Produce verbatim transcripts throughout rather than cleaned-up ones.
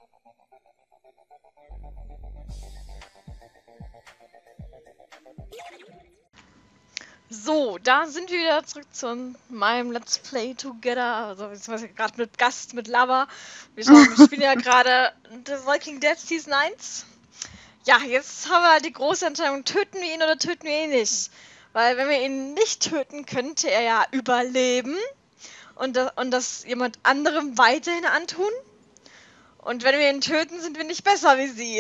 So, da sind wir wieder zurück zu meinem Let's Play Together. Also, beziehungsweise gerade mit Gast, mit Lava. Wir schauen, wir spielen ja gerade The Walking Dead Season eins. Ja, jetzt haben wir halt die große Entscheidung, töten wir ihn oder töten wir ihn nicht? Weil wenn wir ihn nicht töten, könnte er ja überleben und das, und das jemand anderem weiterhin antun. Und wenn wir ihn töten, sind wir nicht besser wie sie.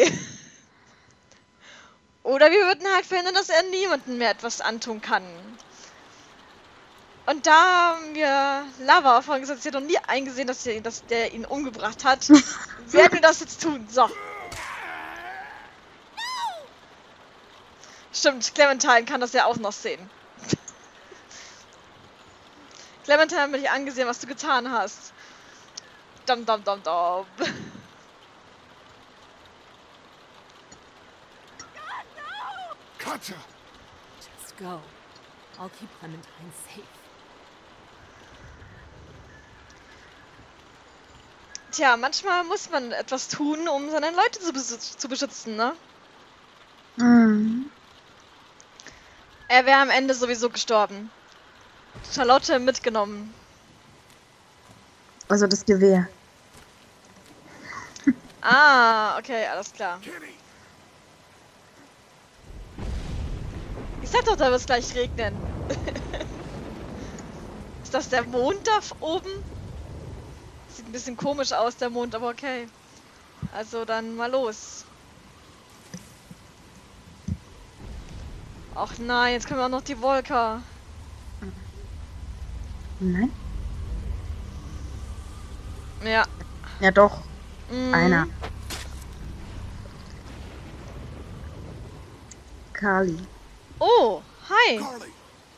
Oder wir würden halt verhindern, dass er niemandem mehr etwas antun kann. Und da haben wir Lava vorhin gesagt, sie hat noch nie eingesehen, dass, sie, dass der ihn umgebracht hat. Werden wir das jetzt tun? So. Stimmt, Clementine kann das ja auch noch sehen. Clementine hat mich angesehen, was du getan hast. Dum dum dum dum. Katja! Just go. I'll keep Clementine safe. Tja, manchmal muss man etwas tun, um seine Leute zu, zu beschützen, ne? Mhm. Er wäre am Ende sowieso gestorben. Charlotte mitgenommen. Also das Gewehr. Ah, okay, alles klar. Kitty! Ich sag doch, da wird es gleich regnen. Ist das der Mond da oben? Sieht ein bisschen komisch aus, der Mond, aber okay. Also dann mal los. Ach nein, jetzt können wir auch noch die Wolke. Nein? Ja. Ja doch, Mhm. einer. Kali. Oh, hi. Carly!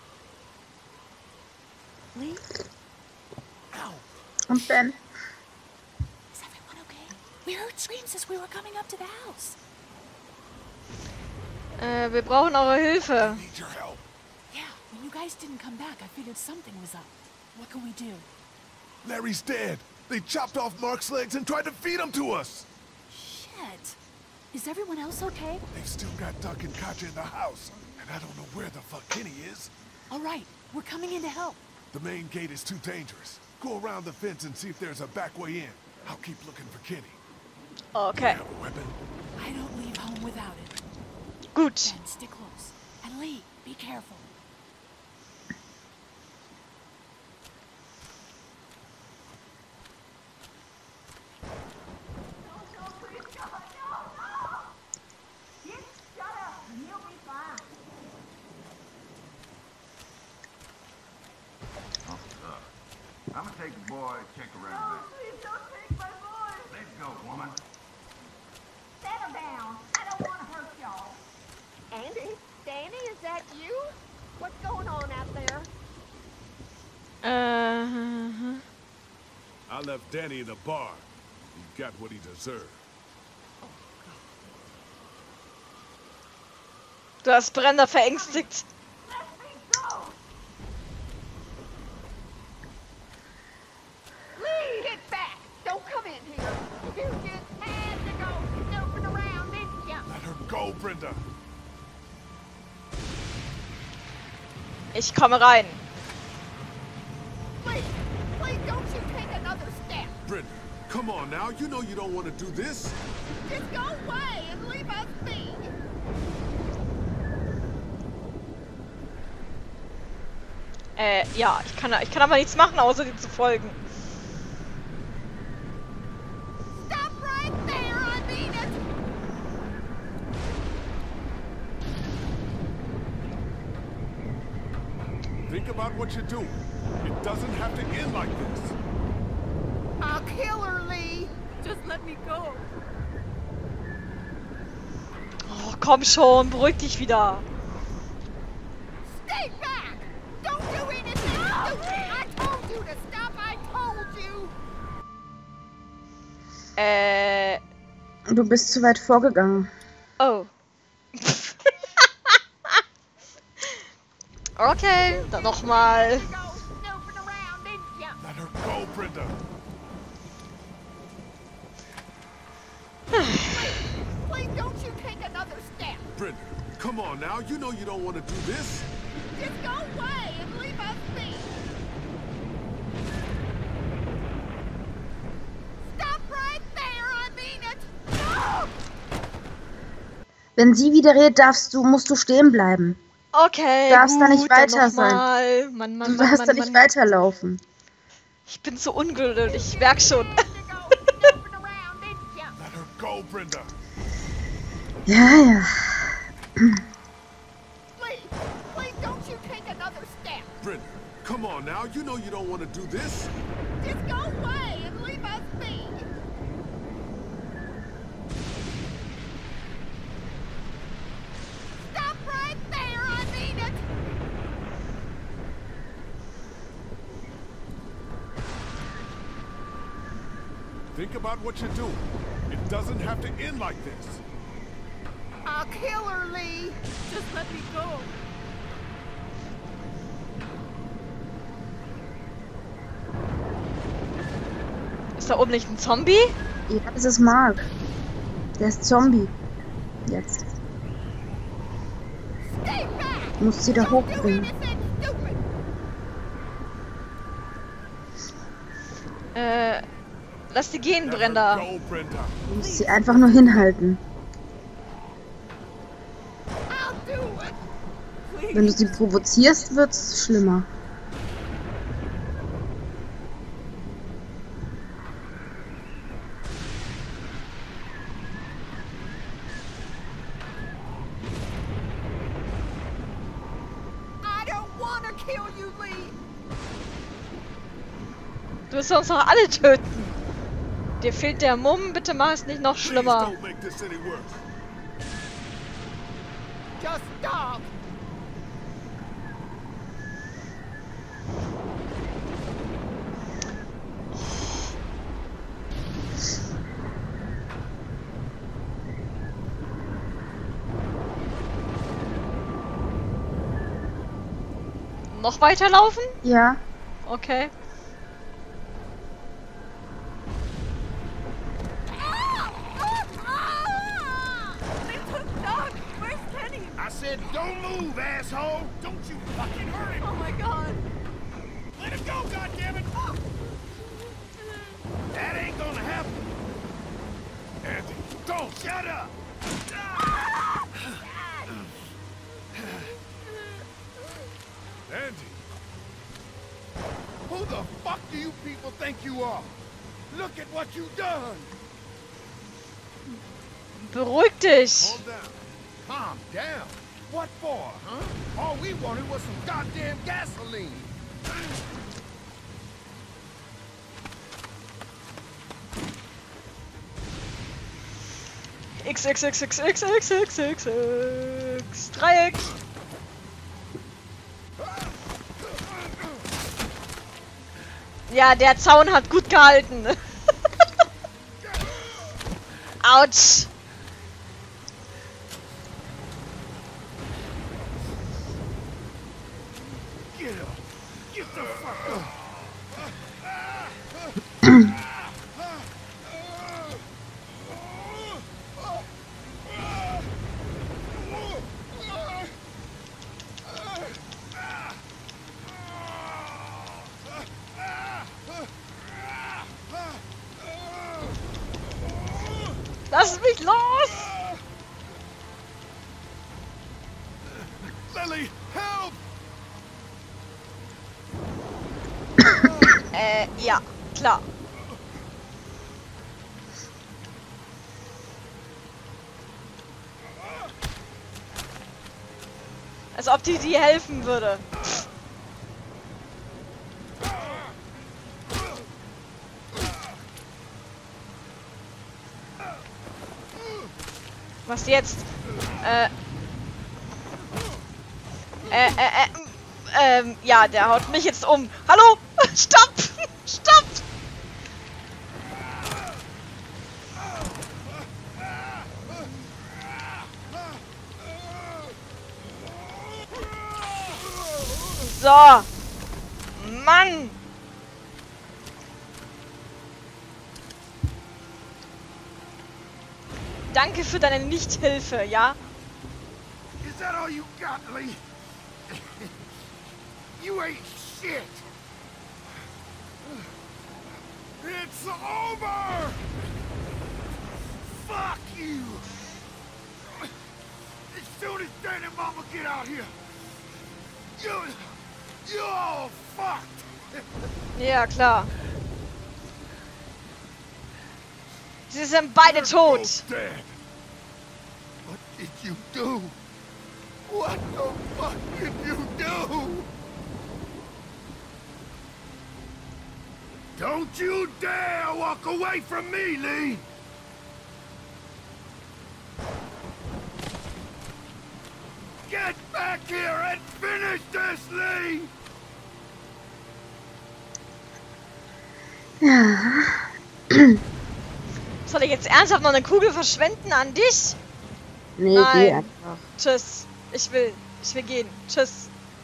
Lee? Ow! Und Ben. Is everyone okay? We heard screams as we were coming up to the house. Äh, wir brauchen eure Hilfe. I need your help. Yeah, when you guys didn't come back, I figured something was up. What can we do? Larry's dead. They chopped off Mark's legs and tried to feed him to us. Shit. Is everyone else okay? They've still got Duck and Katja in the house, and I don't know where the fuck Kenny is. All right, we're coming in to help. The main gate is too dangerous. Go around the fence and see if there's a back way in. I'll keep looking for Kenny. Okay, Have a weapon? I don't leave home without it. gut. Ben, stick close. And Lee, be careful. I'm gonna take the boy, check around a bit. Please don't take my boy. Let's go, woman. Settle down. I don't want to hurt y'all. Andy? Danny, is that you? What's going on out there? Äh, I left Danny in the bar. He got what he deserved. du hast Brenda verängstigt. Let me go. Lee, get back. Don't come in here. You just had to go snooping around, didn't you? Let her go, Brenda. Ich komme rein. Please, please don't you take another step. Brenda, come on now. You know you don't want to do this. Just go away and leave us be. Äh, ja, ich kann, ich kann aber nichts machen, außer dir zu folgen. Stop right there, I mean it. Think about what you're doing. It doesn't have to end like this. I'll kill her, Lee. Just let me go. Oh, komm schon, beruhig dich wieder. Stay back! Don't do anything stupid! I told you to stop! I told you! Äh, Du bist zu weit vorgegangen. oh. Okay, dann nochmal. Go snooping around, didn't ya? Let her go, Brenda. Brenda, come on now. You know you don't want to do this. Just go away and leave us be. Stop right there, I mean it. No! Wenn sie wieder redet, darfst du, musst du stehen bleiben. Okay, Du darfst gut, da nicht dann weiter noch sein. mal. Mann, Mann, Du Mann, darfst Mann, da nicht Mann. weiterlaufen. Ich bin so ungeduldig, ich merk schon. Go snooping around, didn't ya? Let her go, Brenda. Ja, ja. Please, please don't you take another step. Brenda, come on now. You know you don't want to do this. Just go away and leave us be. Stop right there, I mean it. Think about what you're doing. It doesn't have to end like this. I'll kill her, Lee. Just let me go. Ist da oben nicht ein Zombie? Ja, das ist Mark. Der ist Zombie. Jetzt. Stay back. Du musst sie da Don't do hochbringen. anything stupid. Äh, lass die gehen, Let Brenda. her go, Brenda. Du musst sie einfach nur hinhalten. I'll do it. Wenn du sie provozierst, wird's schlimmer. I don't want to kill you, Lee. Du wirst uns doch alle töten. Dir fehlt der Mumm, bitte mach es nicht noch Please schlimmer. don't make this any worse. Just stop. Noch weiterlaufen? Ja. Okay. I said, don't move, asshole! Don't you fucking hurt him! Oh my god. Let him go, goddammit! That ain't gonna happen! Andy, don't. Shut up! Andy. Who the fuck do you people think you are? Look at what you done! Beruhig dich. Calm down. Calm down. What for, huh? All we wanted was some goddamn gasoline. X, X, X, X, X, X, X, X, X. Dreieck. Ja, der Zaun hat gut gehalten. Autsch. Get up. Get the fuck up. Lass mich los. Lily, help! Äh, ja, klar. Als ob die dir helfen würde. Was jetzt? Äh. Äh, äh, äh. Ähm, ja, der haut mich jetzt um. Hallo! Stopp! Stopp! So! Mann! Danke für deine Nichthilfe, ja? that all you got, Lee? You ain't shit. It's over! Fuck you! As soon as Danny and Mama get out here, you, you're all fucked! Ja, klar. Sie sind beide tot. Dad, what did you do? What the fuck did you do? Don't you dare walk away from me, Lee! Get back here and finish this, Lee! Ja. Soll ich jetzt ernsthaft noch eine Kugel verschwenden an dich? Nee, Nein. geh einfach. Tschüss. Ich will. Ich will gehen. Tschüss.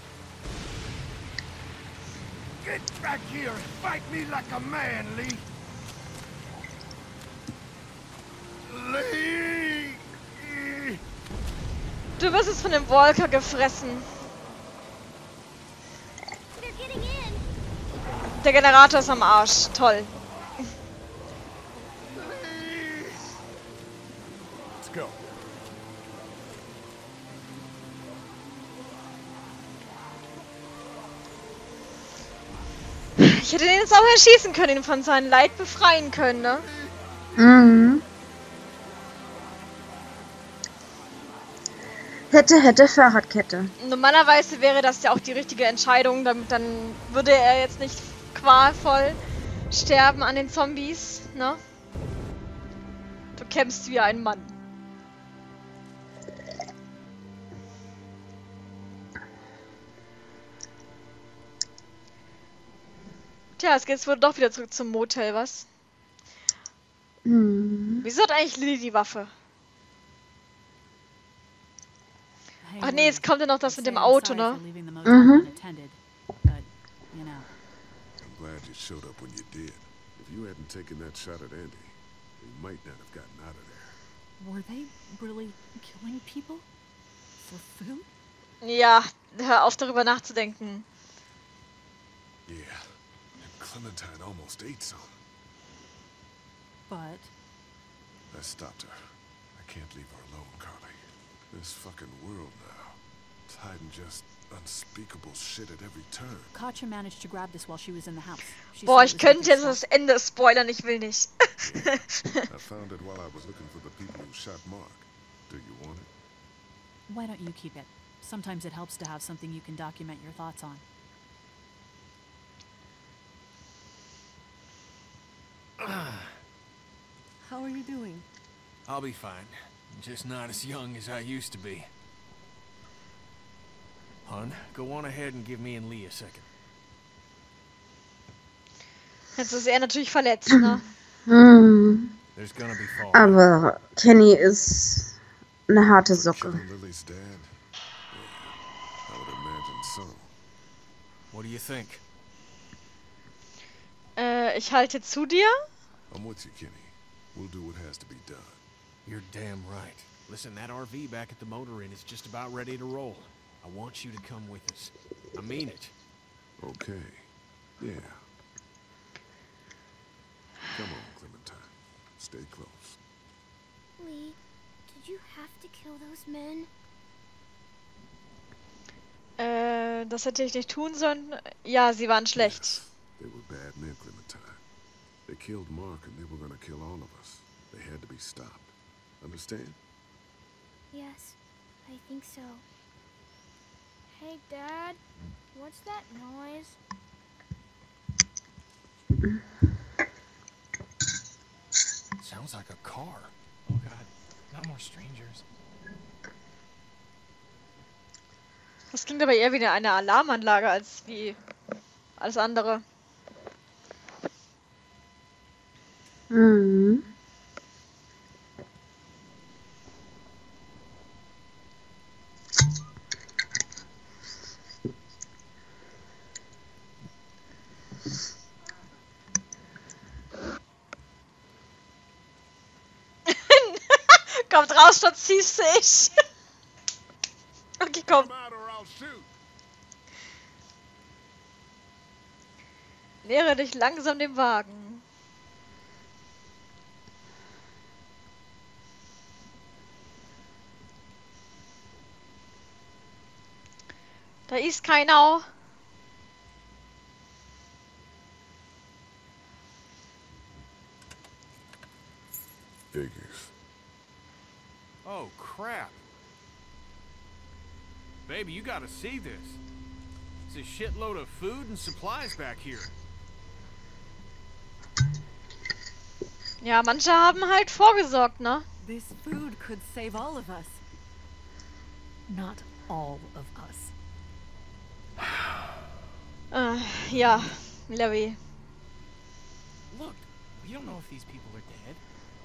Get back here and fight me like a man, Lee! Lee! Du wirst es von dem Walker gefressen. They're getting in. Der Generator ist am Arsch. Toll. Let's go. Ich hätte den jetzt auch erschießen können, ihn von seinem Leid befreien können, ne? Mhm. Hätte, hätte, Fahrradkette. Normalerweise wäre das ja auch die richtige Entscheidung, damit dann würde er jetzt nicht qualvoll sterben an den Zombies, ne? Du kämpfst wie ein Mann. Tja, es geht wohl doch wieder zurück zum Motel, was? Mhm. Wieso hat eigentlich Lilly die Waffe? Ach nee, jetzt kommt ja noch das mit dem Auto, ne? Mhm. I'm glad you showed up when you did. If you hadn't taken that shot at Andy, we might not have gotten out of there. Were they really killing people? For food? Ja, hör auf darüber nachzudenken. Yeah, and Clementine almost ate some. But I stopped her. I can't leave her alone, Carly. This fucking world now. It's hiding just unspeakable shit at every turn. Katja managed to grab this while she was in the house. She Boah, said ich it was könnte jetzt making das Ende spoilern, ich will nicht. I found it while I was looking for the people who shot Mark. Do you want it? stuff. Why don't you keep it? Sometimes it helps to have something you can document your thoughts on. How are you doing? I'll be fine. Just not as young as I used to be. Hun, go on ahead and give me and Lee a second. Jetzt ist er natürlich verletzt, ne? Mhm. There's gonna be fall. Aber Kenny ist eine harte Socke. Killing Lily's dad? Yeah, I would imagine so. What do you think? Äh, ich halte zu dir. I'm with you, Kenny. We'll do what has to be done. You're damn right. Listen, that R V back at the motor inn is just about ready to roll. I want you to come with us. I mean it. Okay. Yeah. Come on, Clementine. Stay close. Lee, did you have to kill those men? Äh, das hätte ich nicht tun sollen. Ja, sie waren schlecht. They were bad men, Clementine. They killed Mark and they were gonna kill all of us. They had to be stopped. Understand? Yes, I think so. Hey, Dad, what's that noise? Sounds like a car. Oh god, not more strangers. Das klingt aber eher wie eine Alarmanlage als wie alles andere. Mhm. Kommt raus, dort ziehst du ich. Danke, komm. Come out or I'll shoot. Nähere dich langsam dem Wagen. Da ist keiner. Figures. Oh, crap. Baby, you gotta see this. It's a shitload of food and supplies back here. Ja, manche haben halt vorgesorgt, ne? This food could save all of us. Not all of us. Äh, ja, Levi. Look, we don't know if these people are dead.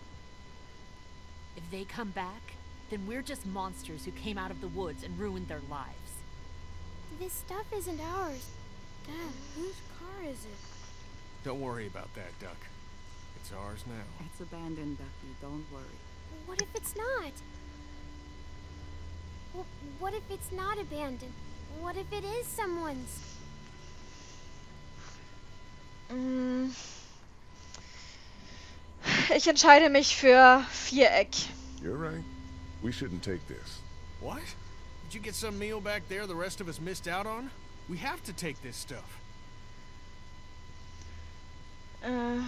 If they come back, then we're just monsters who came out of the woods and ruined their lives. This stuff isn't ours. Dad, whose car is it? Don't worry about that, Duck. It's ours now. It's abandoned, Ducky. Don't worry. What if it's not? Well, what if it's not abandoned? What if it is someone's? Mm. Ich entscheide mich für Viereck. You're right. We shouldn't take this. What? Did you get some meal back there the rest of us missed out on? We have to take this stuff. Äh,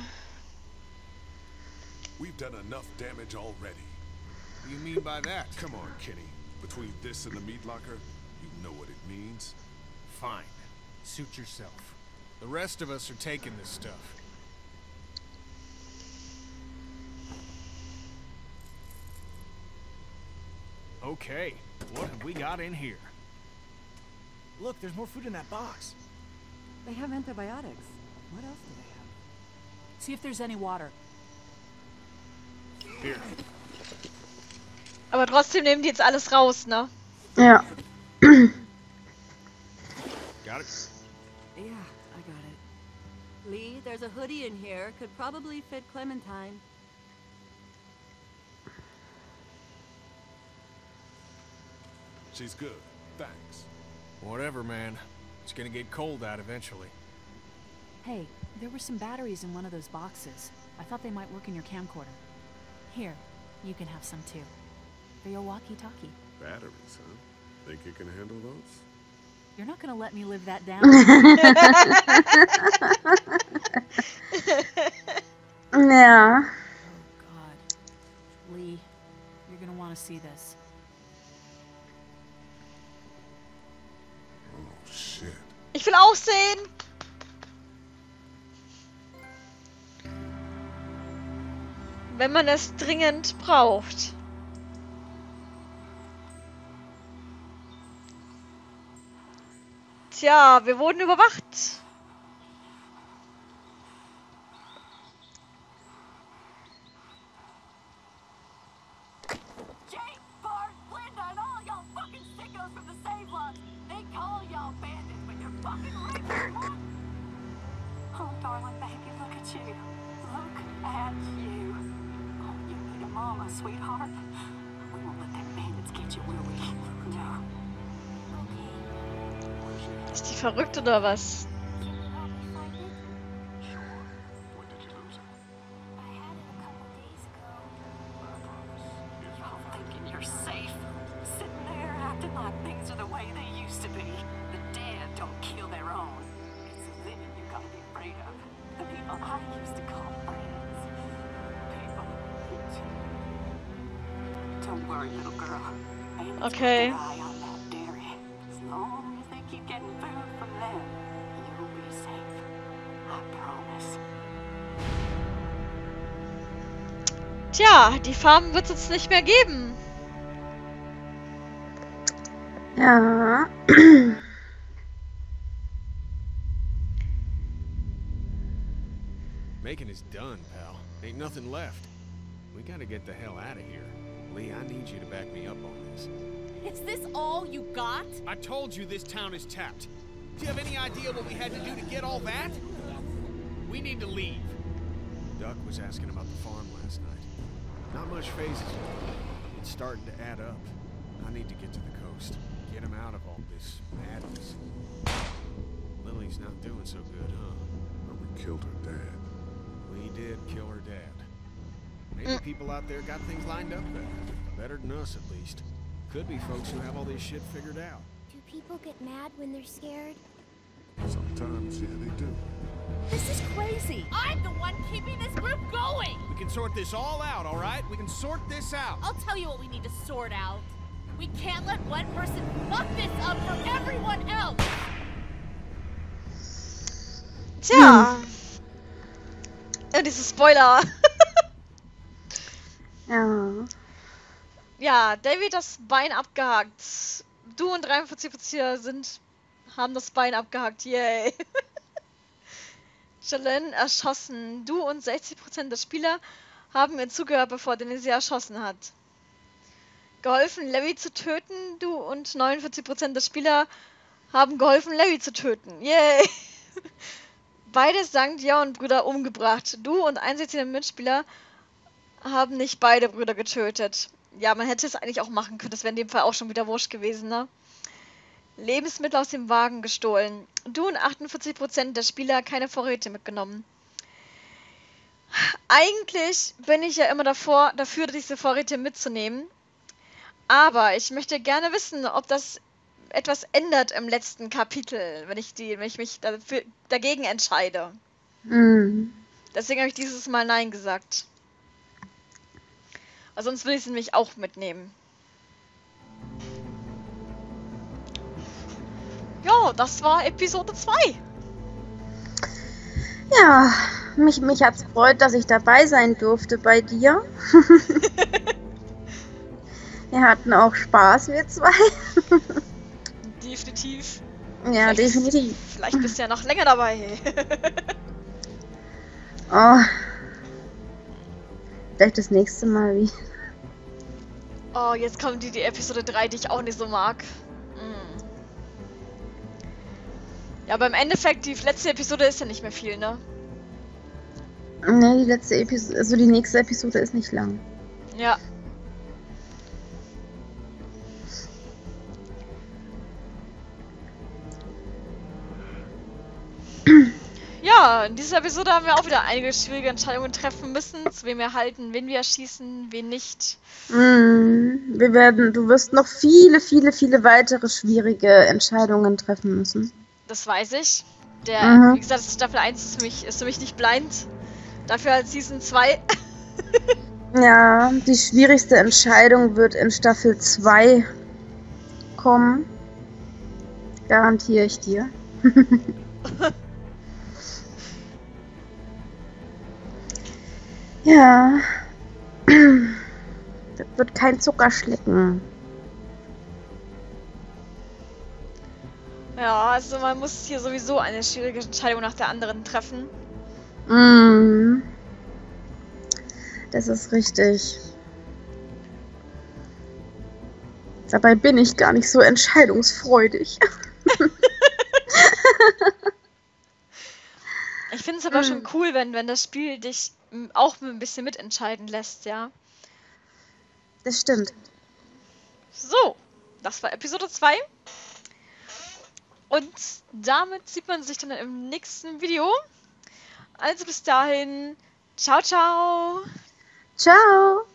We've done enough damage already. What do you mean by that? Come on, Kenny. Between this and the meat locker, you know what it means. Fine. Suit yourself. The rest of us are taking this stuff. Okay, what have we got in here? Look, there's more food in that box. They have antibiotics. What else do they have? See if there's any water. Here. aber trotzdem nehmen die jetzt alles raus, ne? Ja. Got it? Yeah, I got it. Lee, there's a hoodie in here. Could probably fit Clementine. She's good. Thanks. Whatever, man. It's gonna get cold out eventually. Hey, there were some batteries in one of those boxes. I thought they might work in your camcorder. Here, you can have some too. For your walkie-talkie. Batteries, huh? Think you can handle those? You're not gonna let me live that down. Ja. Oh God. Lee, you're gonna want to see this. Oh, shit. Ich will auch sehen. Wenn man es dringend braucht. Tja, wir wurden überwacht. Jake, Bart, Linda, and all y'all fucking sickos from the Save Lot. They call y'all bandits, but you're fucking raping. Oh, darling baby, look at you. Look at you. Oh, you need a mama, sweetheart. We won't let them bandits get you, will we? No. Ist die verrückt oder was? When did you lose it? I had it a couple days ago. I promise. Here's Y'all your thinking you're safe? Sitting there acting like things are the way they used to be. The dead don't kill their own. It's the living you gotta be afraid of. The people I used to call friends. People who don't worry, little girl. Bandits Okay. got their eye on that dairy. As long as they keep getting food from them, you'll be safe. I promise. Tja, die Farm wird es jetzt nicht mehr geben. Ja. Making is done, pal. Ain't nothing left. We gotta get the hell out of here. Lee, I need you to back me up on this. Is this all you got? I told you this town is tapped. Do you have any idea what we had to do to get all that? We need to leave. Duck was asking about the farm last night. Not much phases yet. It's starting to add up. I need to get to the coast. Get him out of all this madness. Lily's not doing so good, huh? Well, we killed her dad. We did kill her dad. Maybe people out there got things lined up better. Better than us, at least. Could be folks who have all this shit figured out. Do people get mad when they're scared? Sometimes, yeah, they do. This is crazy. I'm the one keeping this group going. We can sort this all out, all right? We can sort this out. I'll tell you what we need to sort out. We can't let one person fuck this up for everyone else. Tja. Ja, diese Spoiler. Ja. Ja, David das Bein abgehakt. Du und dreiundvierzig Prozent sind, haben das Bein abgehakt. Yay. Jalen erschossen. Du und sechzig Prozent der Spieler haben ihr zugehört, bevor Danny sie erschossen hat. Geholfen, Larry zu töten. Du und neunundvierzig Prozent der Spieler haben geholfen, Larry zu töten. Yay. Beide Sankt Leon Brüder umgebracht. Du und einundsechzig Mitspieler haben nicht beide Brüder getötet. Ja, man hätte es eigentlich auch machen können. Das wäre in dem Fall auch schon wieder wurscht gewesen, ne? Lebensmittel aus dem Wagen gestohlen. Du und achtundvierzig Prozent der Spieler keine Vorräte mitgenommen. Eigentlich bin ich ja immer davor, dafür, diese Vorräte mitzunehmen. Aber ich möchte gerne wissen, ob das etwas ändert im letzten Kapitel, wenn ich, die, wenn ich mich dafür, dagegen entscheide. Mhm. Deswegen habe ich dieses Mal Nein gesagt. Aber sonst will ich sie nämlich auch mitnehmen. Ja, das war Episode zwei. Ja, mich, mich hat's gefreut, dass ich dabei sein durfte bei dir. Wir hatten auch Spaß, wir zwei. Definitiv. Ja, vielleicht, definitiv. Vielleicht bist du ja noch länger dabei. Oh. Vielleicht das nächste Mal wie. Oh, jetzt kommt die, die Episode drei, die ich auch nicht so mag. Mm. Ja, aber im Endeffekt, die letzte Episode ist ja nicht mehr viel, ne? Ne, die letzte Episode, also die nächste Episode ist nicht lang. Ja. Ja, in dieser Episode haben wir auch wieder einige schwierige Entscheidungen treffen müssen, zu wem wir halten, wen wir erschießen, wen nicht. Mm, wir werden, du wirst noch viele, viele, viele weitere schwierige Entscheidungen treffen müssen. Das weiß ich. Der, Mhm. wie gesagt, Staffel eins ist für mich, ist für mich nicht blind. Dafür als Season zwei. Ja, die schwierigste Entscheidung wird in Staffel zwei kommen. Garantiere ich dir. Ja. Das wird kein Zuckerschlecken. Ja, also man muss hier sowieso eine schwierige Entscheidung nach der anderen treffen. Mm. Das ist richtig. Dabei bin ich gar nicht so entscheidungsfreudig. Ich finde es aber Mm. schon cool, wenn, wenn das Spiel dich m, auch ein bisschen mitentscheiden lässt, ja. Das stimmt. So, das war Episode zwei. Und damit sieht man sich dann im nächsten Video. Also bis dahin, ciao, ciao. Ciao.